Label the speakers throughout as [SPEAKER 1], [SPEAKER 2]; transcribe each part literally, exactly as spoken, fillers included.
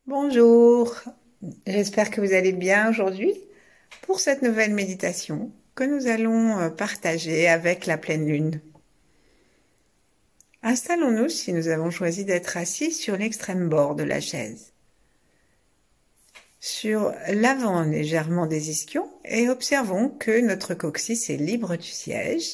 [SPEAKER 1] Bonjour, j'espère que vous allez bien aujourd'hui pour cette nouvelle méditation que nous allons euh, partager avec la pleine lune. Installons-nous si nous avons choisi d'être assis sur l'extrême bord de la chaise, sur l'avant légèrement des ischions et observons que notre coccyx est libre du siège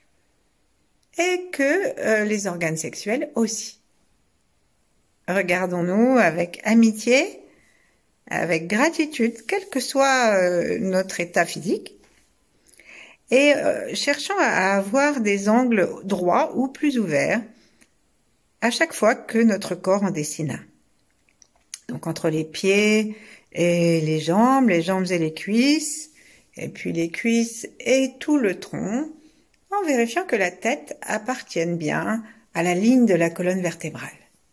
[SPEAKER 1] et que euh, les organes sexuels aussi. Regardons-nous avec amitié, avec gratitude, quel que soit euh, notre état physique, et euh, cherchant à avoir des angles droits ou plus ouverts à chaque fois que notre corps en dessine un. Donc entre les pieds et les jambes, les jambes et les cuisses, et puis les cuisses et tout le tronc, en vérifiant que la tête appartienne bien à la ligne de la colonne vertébrale.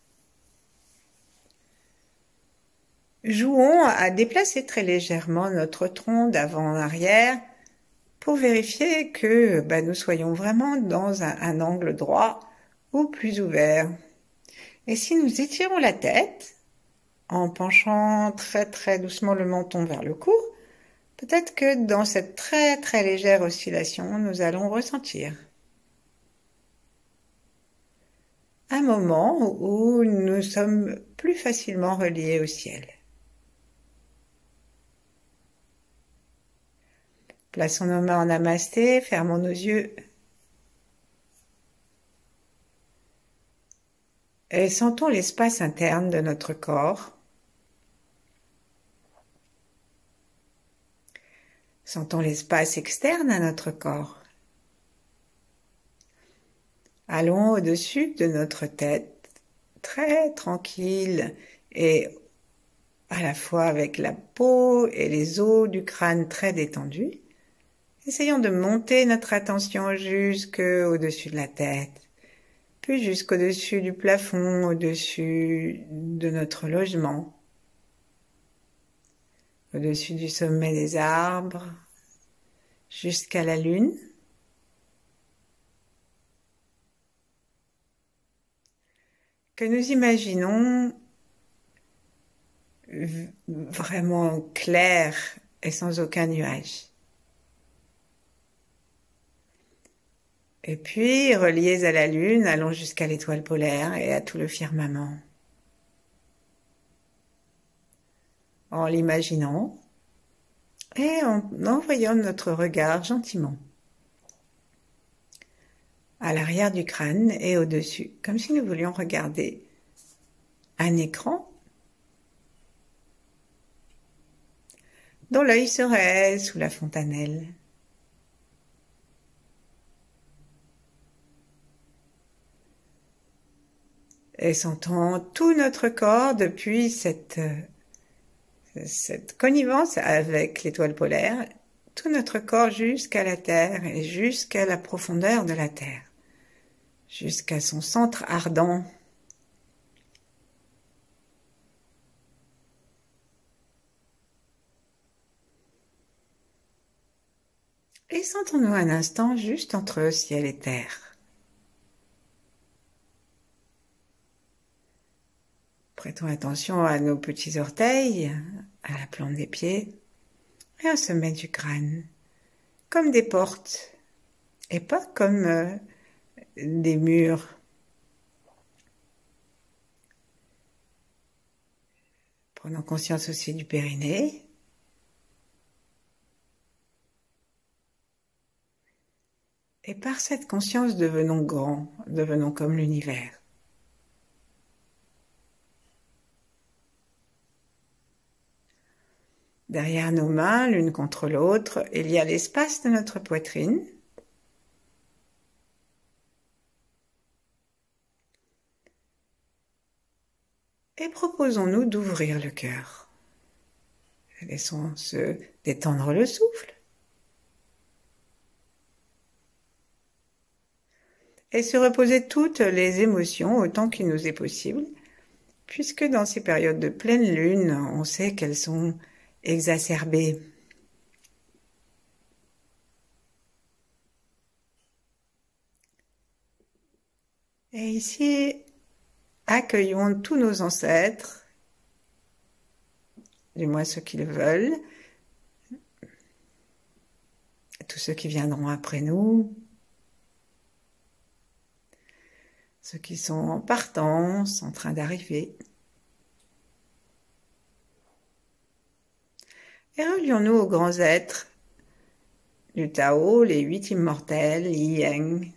[SPEAKER 1] Jouons à déplacer très légèrement notre tronc d'avant en arrière pour vérifier que bah, nous soyons vraiment dans un, un angle droit ou plus ouvert. Et si nous étirons la tête, en penchant très très doucement le menton vers le cou, peut-être que dans cette très très légère oscillation, nous allons ressentir un moment où nous sommes plus facilement reliés au ciel. Plaçons nos mains en namasté, fermons nos yeux et sentons l'espace interne de notre corps. Sentons l'espace externe à notre corps. Allons au-dessus de notre tête, très tranquille et à la fois avec la peau et les os du crâne très détendus. Essayons de monter notre attention jusqu'au-dessus de la tête, puis jusqu'au-dessus du plafond, au-dessus de notre logement, au-dessus du sommet des arbres, jusqu'à la lune. Que nous imaginons vraiment clair et sans aucun nuage. Et puis, reliés à la lune, allons jusqu'à l'étoile polaire et à tout le firmament. En l'imaginant et en envoyant notre regard gentiment à l'arrière du crâne et au-dessus, comme si nous voulions regarder un écran dont l'œil serait sous la fontanelle. Et sentons tout notre corps depuis cette, cette connivence avec l'étoile polaire, tout notre corps jusqu'à la Terre et jusqu'à la profondeur de la Terre, jusqu'à son centre ardent. Et sentons-nous un instant juste entre ciel et terre. Prêtons attention à nos petits orteils, à la plante des pieds et au sommet du crâne, comme des portes et pas comme euh, des murs. Prenons conscience aussi du périnée. Et par cette conscience, devenons grands, devenons comme l'univers. Derrière nos mains, l'une contre l'autre, il y a l'espace de notre poitrine. Et proposons-nous d'ouvrir le cœur. Laissons se détendre le souffle. Et se reposer toutes les émotions autant qu'il nous est possible, puisque dans ces périodes de pleine lune, on sait qu'elles sont exacerbées. Et ici, accueillons tous nos ancêtres du moins ceux qui le veulent, tous ceux qui viendront après nous, ceux qui sont en partance, en train d'arriver. Et relions-nous aux grands êtres du Tao, les huit immortels, Yi Yang,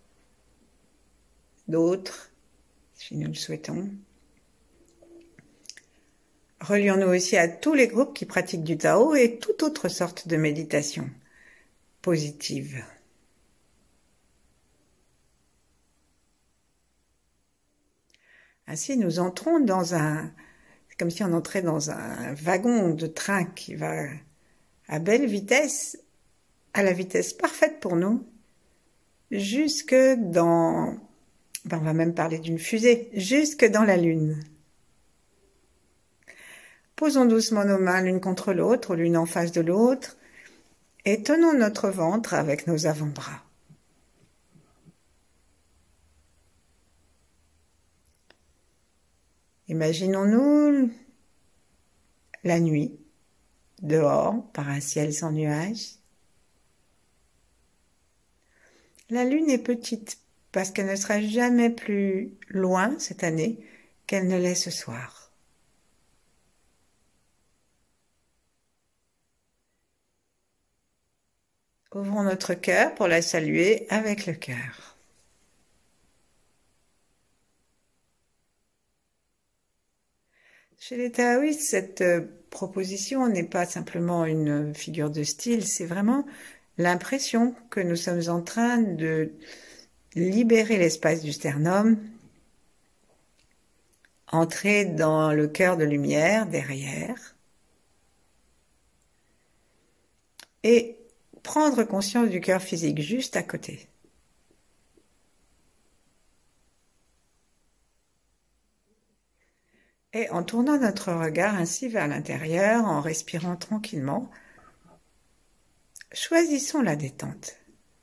[SPEAKER 1] d'autres, si nous le souhaitons. Relions-nous aussi à tous les groupes qui pratiquent du Tao et toute autre sorte de méditation positive. Ainsi, nous entrons dans un... C'est comme si on entrait dans un wagon de train qui va à belle vitesse, à la vitesse parfaite pour nous, jusque dans... Ben, on va même parler d'une fusée, jusque dans la Lune. Posons doucement nos mains l'une contre l'autre, l'une en face de l'autre, et tenons notre ventre avec nos avant-bras. Imaginons-nous la nuit, dehors, par un ciel sans nuages. La lune est petite parce qu'elle ne sera jamais plus loin cette année qu'elle ne l'est ce soir. Ouvrons notre cœur pour la saluer avec le cœur. Chez les taoïstes, cette proposition n'est pas simplement une figure de style, c'est vraiment l'impression que nous sommes en train de libérer l'espace du sternum, entrer dans le cœur de lumière derrière et prendre conscience du cœur physique juste à côté. Et en tournant notre regard ainsi vers l'intérieur, en respirant tranquillement, choisissons la détente.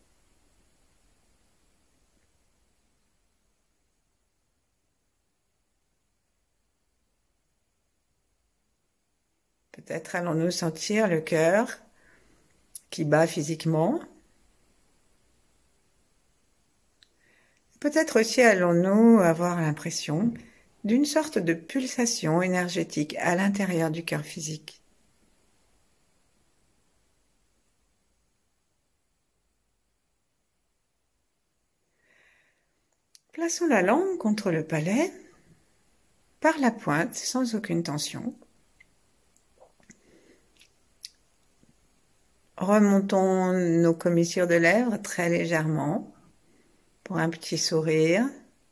[SPEAKER 1] Peut-être allons-nous sentir le cœur qui bat physiquement. Peut-être aussi allons-nous avoir l'impression d'une sorte de pulsation énergétique à l'intérieur du cœur physique. Plaçons la langue contre le palais, par la pointe, sans aucune tension. Remontons nos commissures de lèvres très légèrement pour un petit sourire.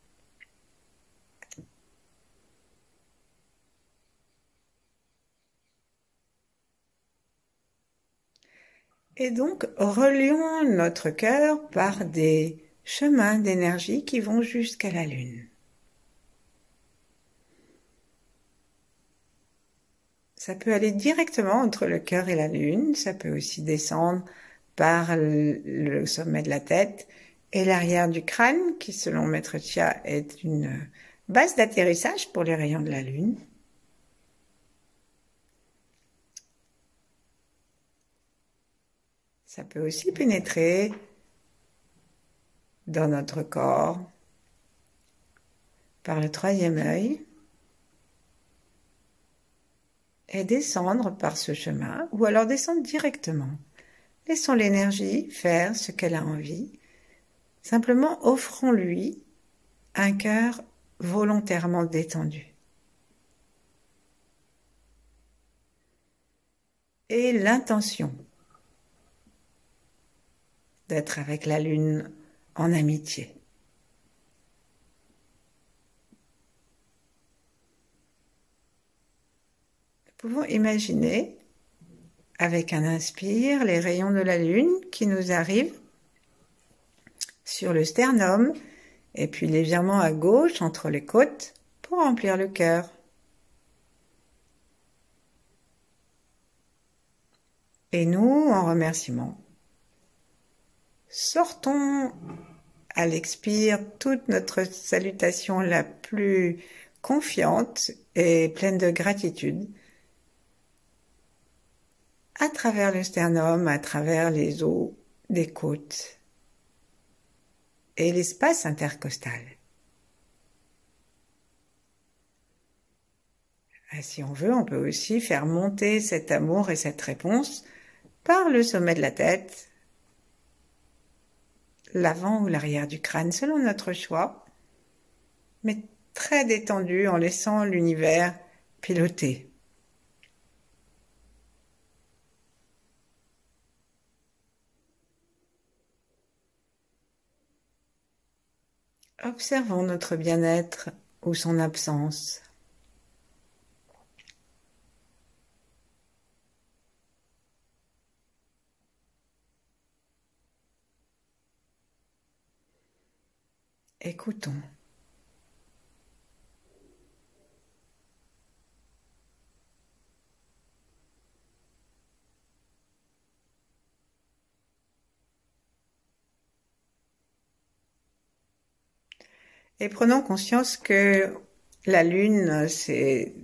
[SPEAKER 1] Et donc, relions notre cœur par des chemins d'énergie qui vont jusqu'à la Lune. Ça peut aller directement entre le cœur et la Lune, ça peut aussi descendre par le sommet de la tête et l'arrière du crâne, qui selon Maître Chia est une base d'atterrissage pour les rayons de la Lune. Ça peut aussi pénétrer dans notre corps par le troisième œil et descendre par ce chemin, ou alors descendre directement. Laissons l'énergie faire ce qu'elle a envie. Simplement offrons-lui un cœur volontairement détendu. Et l'intention d'être avec la Lune en amitié. Nous pouvons imaginer, avec un inspire, les rayons de la Lune qui nous arrivent sur le sternum et puis légèrement à gauche entre les côtes pour remplir le cœur. Et nous, en remerciement, sortons à l'expire toute notre salutation la plus confiante et pleine de gratitude à travers le sternum, à travers les os des côtes et l'espace intercostal. Et si on veut, on peut aussi faire monter cet amour et cette réponse par le sommet de la tête, l'avant ou l'arrière du crâne, selon notre choix, mais très détendu en laissant l'univers piloter. Observons notre bien-être ou son absence. Écoutons. Et prenons conscience que la lune, c'est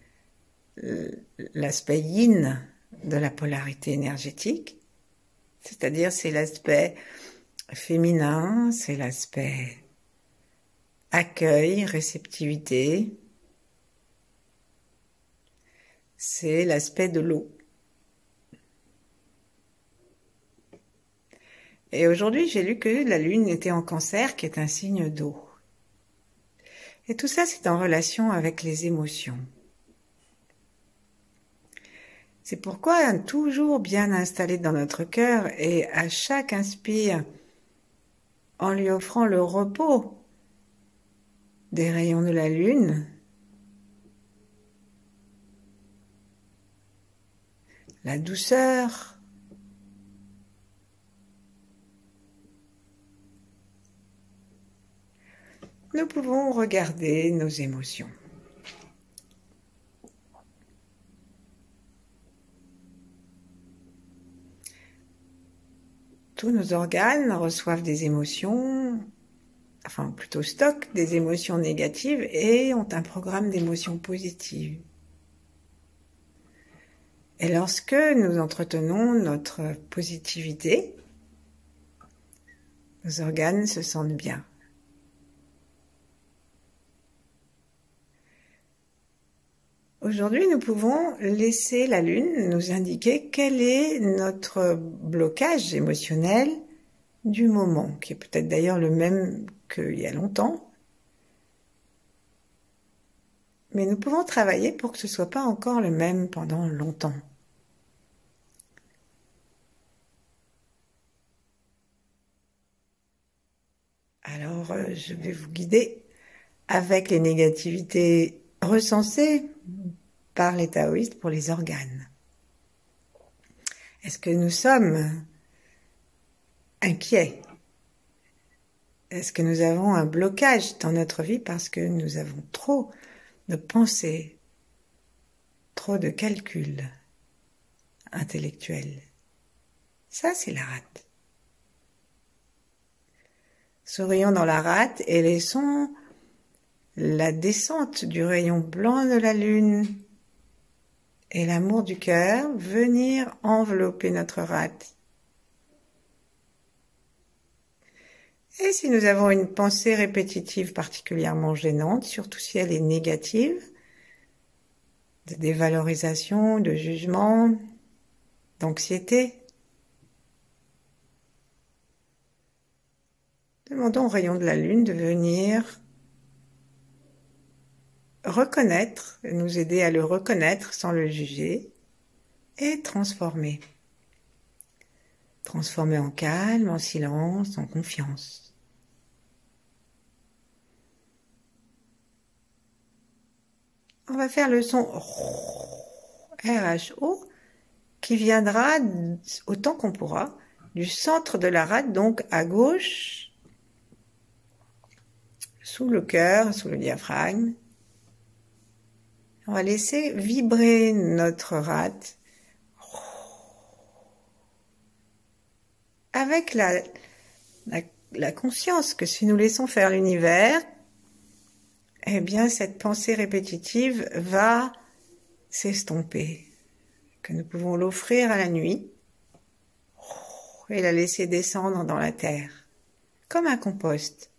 [SPEAKER 1] l'aspect yin de la polarité énergétique, c'est-à-dire c'est l'aspect féminin, c'est l'aspect accueil, réceptivité, c'est l'aspect de l'eau. Et aujourd'hui, j'ai lu que la lune était en Cancer, qui est un signe d'eau. Et tout ça, c'est en relation avec les émotions. C'est pourquoi toujours bien installé dans notre cœur et à chaque inspire, en lui offrant le repos des rayons de la lune, la douceur, nous pouvons regarder nos émotions. Tous nos organes reçoivent des émotions, enfin plutôt stockent des émotions négatives et ont un programme d'émotions positives. Et lorsque nous entretenons notre positivité, nos organes se sentent bien. Aujourd'hui, nous pouvons laisser la lune nous indiquer quel est notre blocage émotionnel du moment, qui est peut-être d'ailleurs le même qu'il y a longtemps. Mais nous pouvons travailler pour que ce ne soit pas encore le même pendant longtemps. Alors, je vais vous guider avec les négativités recensées par les taoïstes pour les organes. Est-ce que nous sommes inquiets? Est-ce que nous avons un blocage dans notre vie parce que nous avons trop de pensées, trop de calculs intellectuels? Ça, c'est la rate. Sourions dans la rate et laissons la descente du rayon blanc de la lune et l'amour du cœur venir envelopper notre rate. Et si nous avons une pensée répétitive particulièrement gênante, surtout si elle est négative, de dévalorisation, de jugement, d'anxiété, demandons au rayon de la lune de venir reconnaître, nous aider à le reconnaître sans le juger et transformer. Transformer en calme, en silence, en confiance. On va faire le son R H O qui viendra autant qu'on pourra du centre de la rate, donc à gauche, sous le cœur, sous le diaphragme. On va laisser vibrer notre rate avec la, la, la conscience que si nous laissons faire l'univers, eh bien cette pensée répétitive va s'estomper, que nous pouvons l'offrir à la nuit et la laisser descendre dans la terre, comme un compost.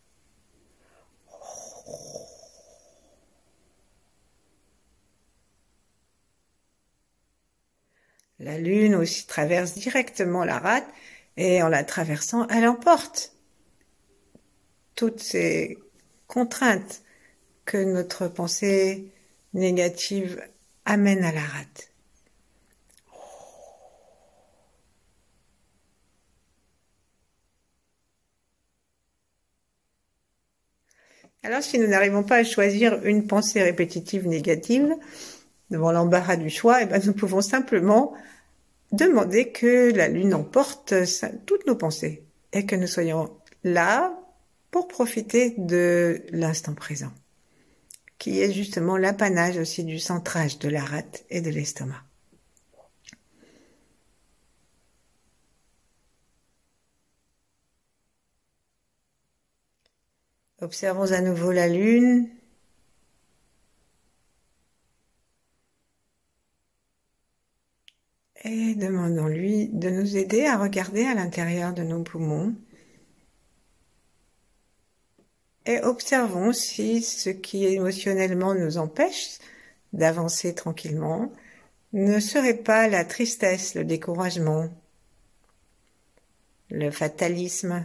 [SPEAKER 1] La lune aussi traverse directement la rate et en la traversant, elle emporte toutes ces contraintes que notre pensée négative amène à la rate. Alors si nous n'arrivons pas à choisir une pensée répétitive négative, devant l'embarras du choix, eh ben, nous pouvons simplement demander que la lune emporte toutes nos pensées et que nous soyons là pour profiter de l'instant présent, qui est justement l'apanage aussi du centrage de la rate et de l'estomac. Observons à nouveau la lune. Et demandons-lui de nous aider à regarder à l'intérieur de nos poumons. Et observons si ce qui émotionnellement nous empêche d'avancer tranquillement ne serait pas la tristesse, le découragement, le fatalisme.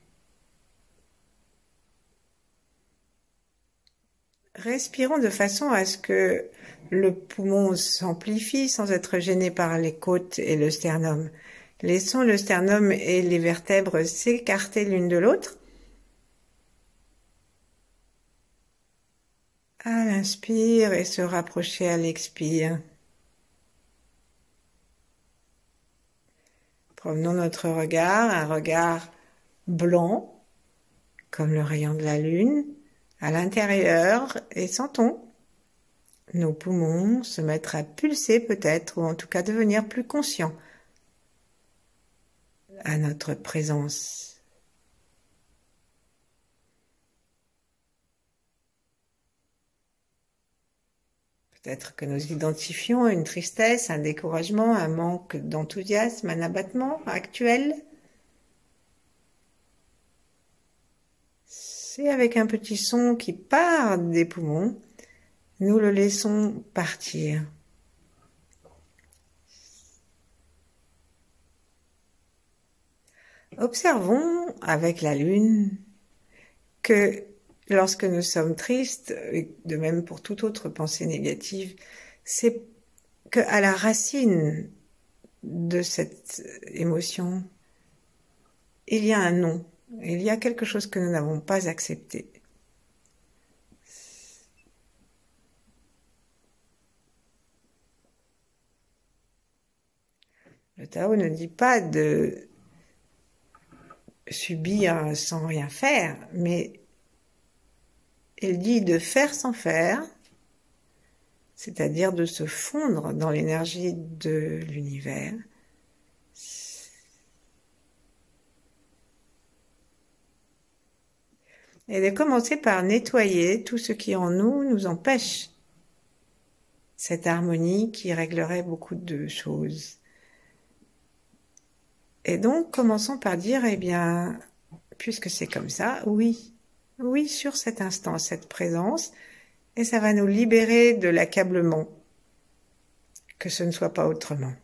[SPEAKER 1] Respirons de façon à ce que le poumon s'amplifie sans être gêné par les côtes et le sternum. Laissons le sternum et les vertèbres s'écarter l'une de l'autre. À l'inspire et se rapprocher à l'expire. Promenons notre regard, un regard blanc, comme le rayon de la lune, à l'intérieur, et sentons nos poumons se mettre à pulser peut-être, ou en tout cas devenir plus conscients à notre présence. Peut-être que nous identifions une tristesse, un découragement, un manque d'enthousiasme, un abattement actuel. C'est avec un petit son qui part des poumons, nous le laissons partir. Observons avec la lune que lorsque nous sommes tristes, et de même pour toute autre pensée négative, c'est qu'à la racine de cette émotion, il y a un non, il y a quelque chose que nous n'avons pas accepté. Le Tao ne dit pas de subir sans rien faire, mais il dit de faire sans faire, c'est-à-dire de se fondre dans l'énergie de l'univers. Et de commencer par nettoyer tout ce qui en nous nous empêche cette harmonie qui réglerait beaucoup de choses. Et donc, commençons par dire, eh bien, puisque c'est comme ça, oui, oui, sur cet instant, cette présence, et ça va nous libérer de l'accablement, que ce ne soit pas autrement.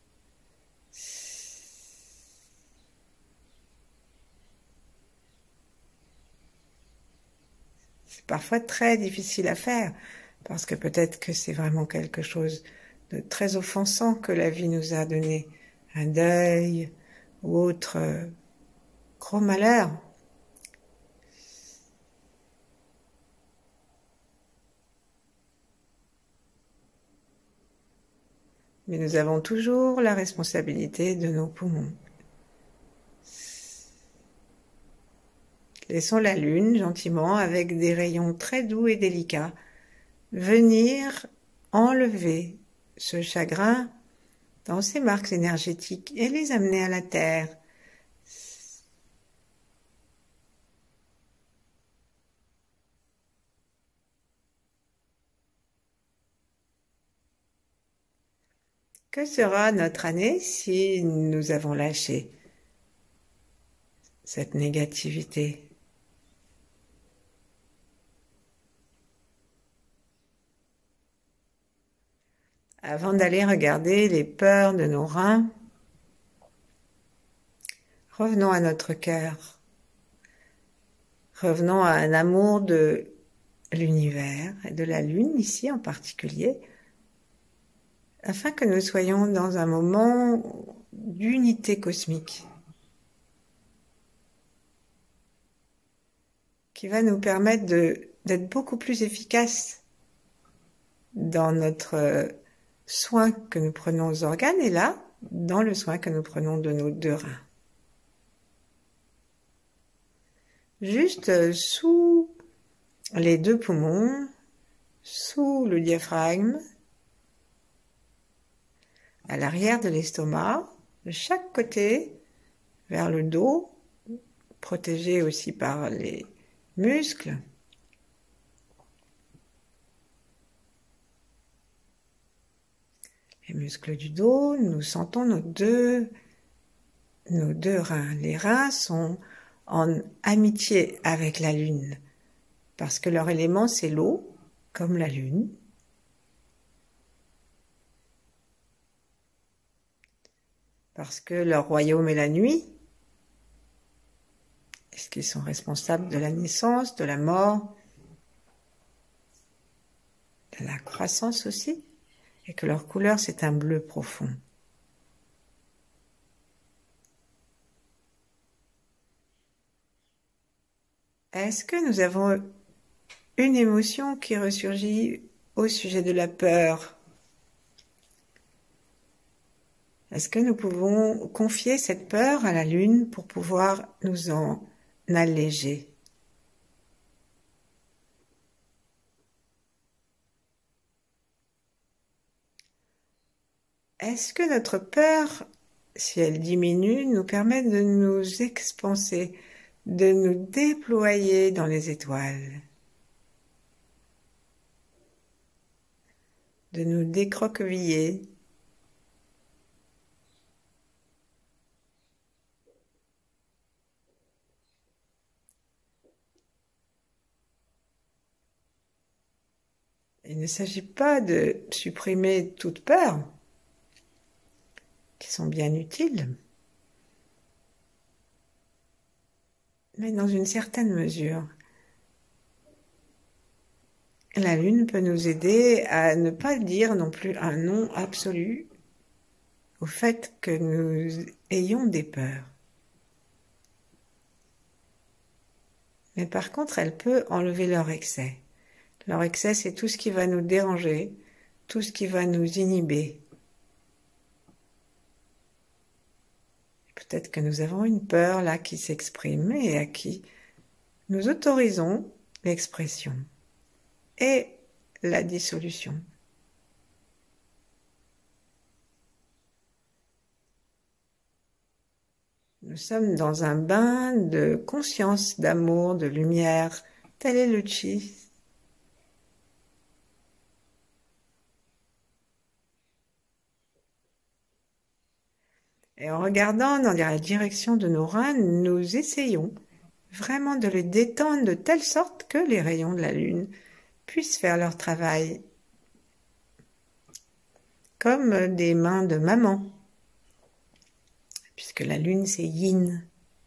[SPEAKER 1] C'est parfois très difficile à faire, parce que peut-être que c'est vraiment quelque chose de très offensant que la vie nous a donné, un deuil ou autre euh, gros malheur. Mais nous avons toujours la responsabilité de nos poumons. Laissons la lune, gentiment, avec des rayons très doux et délicats, venir enlever ce chagrin dans ces marques énergétiques et les amener à la terre. Que sera notre année si nous avons lâché cette négativité? Avant d'aller regarder les peurs de nos reins, revenons à notre cœur. Revenons à un amour de l'univers et de la Lune ici en particulier, afin que nous soyons dans un moment d'unité cosmique qui va nous permettre de, d'être beaucoup plus efficaces dans notre soin que nous prenons aux organes et là, dans le soin que nous prenons de nos deux reins. Juste sous les deux poumons, sous le diaphragme, à l'arrière de l'estomac, de chaque côté, vers le dos, protégé aussi par les muscles. Les muscles du dos, nous sentons nos deux, nos deux reins. Les reins sont en amitié avec la Lune, parce que leur élément c'est l'eau, comme la Lune. Parce que leur royaume est la nuit, est-ce qu'ils sont responsables de la naissance, de la mort, de la croissance aussi, et que leur couleur c'est un bleu profond. Est-ce que nous avons une émotion qui ressurgit au sujet de la peur? Est-ce que nous pouvons confier cette peur à la Lune pour pouvoir nous en alléger? Est-ce que notre peur, si elle diminue, nous permet de nous expanser, de nous déployer dans les étoiles, de nous décroqueviller, il ne s'agit pas de supprimer toute peur, qui sont bien utiles, mais dans une certaine mesure. La Lune peut nous aider à ne pas dire non plus un non absolu au fait que nous ayons des peurs. Mais par contre, elle peut enlever leur excès. Leur excès, c'est tout ce qui va nous déranger, tout ce qui va nous inhiber. Peut-être que nous avons une peur là qui s'exprime et à qui nous autorisons l'expression et la dissolution. Nous sommes dans un bain de conscience, d'amour, de lumière. Tel est le chi. Et en regardant dans la direction de nos reins, nous essayons vraiment de les détendre de telle sorte que les rayons de la Lune puissent faire leur travail. Comme des mains de maman, puisque la Lune c'est yin.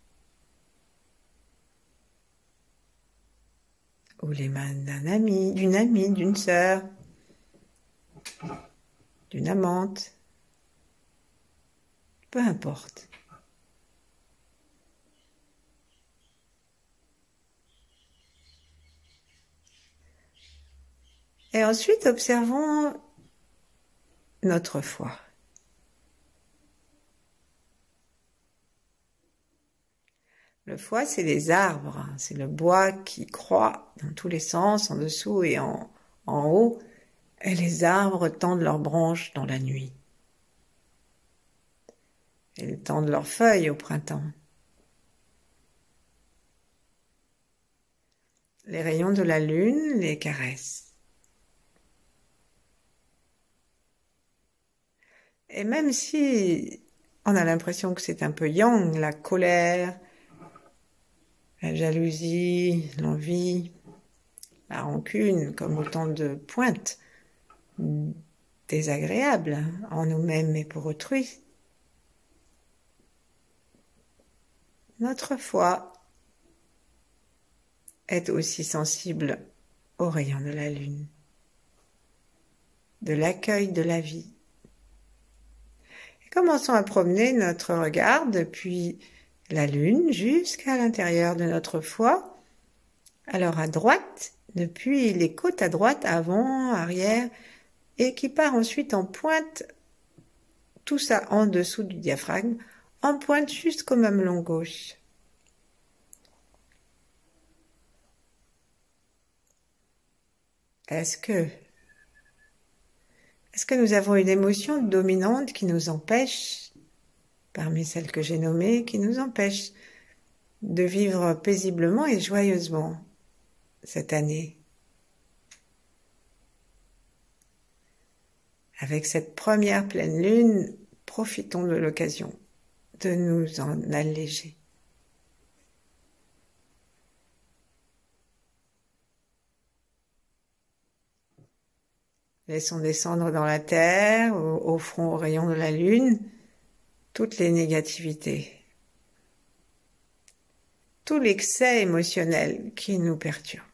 [SPEAKER 1] Ou les mains d'un ami, d'une amie, d'une sœur, d'une amante. Peu importe. Et ensuite, observons notre foi. Le foie, c'est les arbres, c'est le bois qui croît dans tous les sens, en dessous et en, en haut, et les arbres tendent leurs branches dans la nuit. Ils tendent leurs feuilles au printemps. Les rayons de la lune les caressent. Et même si on a l'impression que c'est un peu yang, la colère, la jalousie, l'envie, la rancune, comme autant de pointes désagréables en nous-mêmes et pour autrui, notre foi est aussi sensible aux rayons de la lune, de l'accueil de la vie. Et commençons à promener notre regard depuis la lune jusqu'à l'intérieur de notre foi. Alors à droite, depuis les côtes à droite, avant, arrière, et qui part ensuite en pointe, tout ça en dessous du diaphragme, en pointe jusqu'au mamelon gauche. Est-ce que, est-ce que nous avons une émotion dominante qui nous empêche, parmi celles que j'ai nommées, qui nous empêche de vivre paisiblement et joyeusement cette année? Avec cette première pleine lune, profitons de l'occasion de nous en alléger. Laissons descendre dans la terre, au, au front, au rayon de la lune, toutes les négativités, tout l'excès émotionnel qui nous perturbe.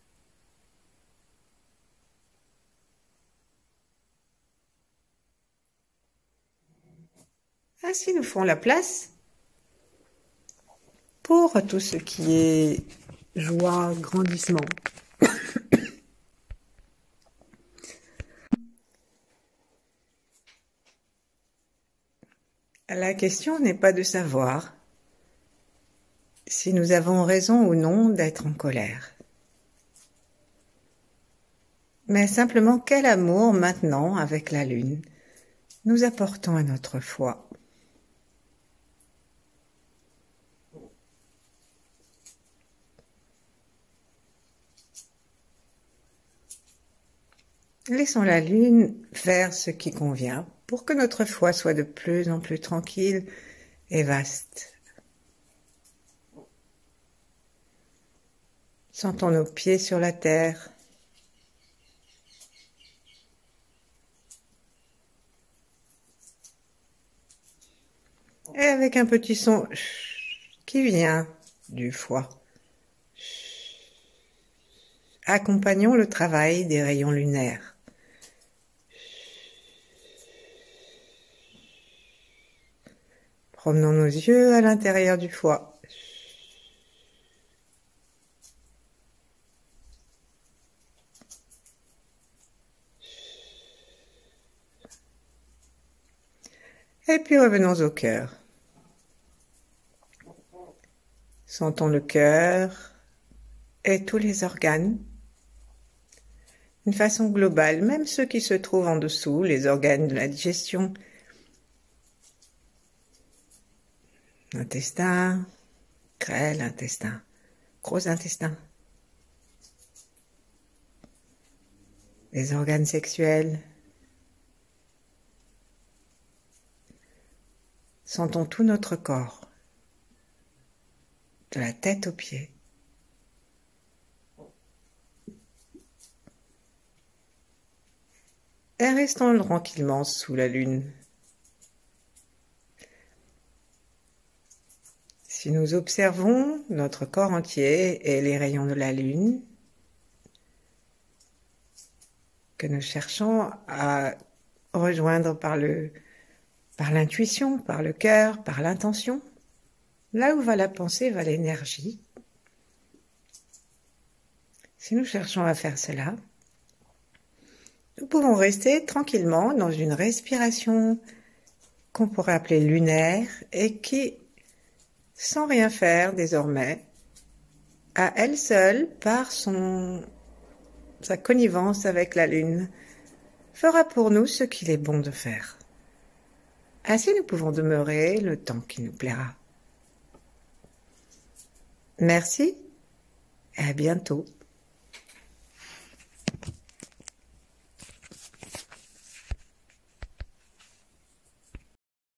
[SPEAKER 1] Ainsi, nous ferons la place pour tout ce qui est joie, grandissement. La question n'est pas de savoir si nous avons raison ou non d'être en colère, mais simplement quel amour maintenant, avec la lune, nous apportons à notre foi. Laissons la lune faire ce qui convient pour que notre foi soit de plus en plus tranquille et vaste. Sentons nos pieds sur la terre. Et avec un petit son qui vient du foie. Accompagnons le travail des rayons lunaires. Promenons nos yeux à l'intérieur du foie. Et puis revenons au cœur. Sentons le cœur et tous les organes d'une façon globale, même ceux qui se trouvent en dessous, les organes de la digestion, intestin, grêle, intestin, gros intestin, les organes sexuels. Sentons tout notre corps, de la tête aux pieds. Et restons tranquillement sous la lune. Si nous observons notre corps entier et les rayons de la lune, que nous cherchons à rejoindre par le, par l'intuition, par le cœur, par l'intention, là où va la pensée, va l'énergie. Si nous cherchons à faire cela, nous pouvons rester tranquillement dans une respiration qu'on pourrait appeler lunaire et qui, sans rien faire désormais, à elle seule, par son, sa connivence avec la lune, fera pour nous ce qu'il est bon de faire. Ainsi nous pouvons demeurer le temps qui nous plaira. Merci et à bientôt.